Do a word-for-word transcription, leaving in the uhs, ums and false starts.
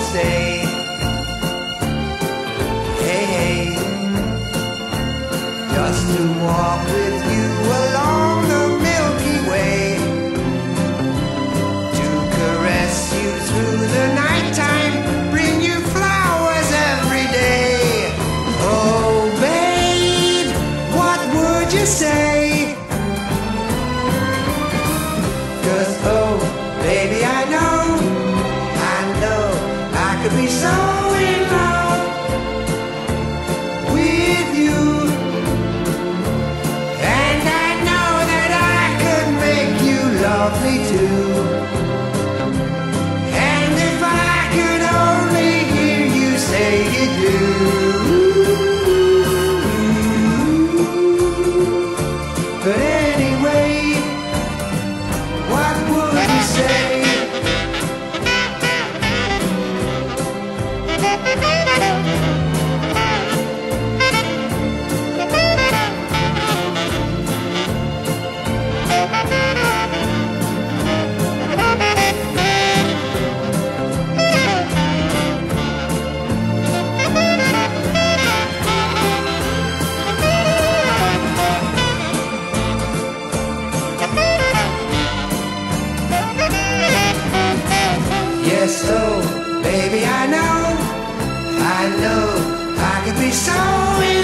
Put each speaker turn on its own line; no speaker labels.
stay. Hey, hey, just to walk with you along the Milky Way, to caress you through the nighttime, bring you flowers every day. Oh, babe, what would you say? 'Cause, oh, baby, I know, I know I could be so in love with you. And I know that I could make you love me too. And if I could only hear you say you do. But anyway, what would you say? Yes, oh, baby, I know, I know I could be so in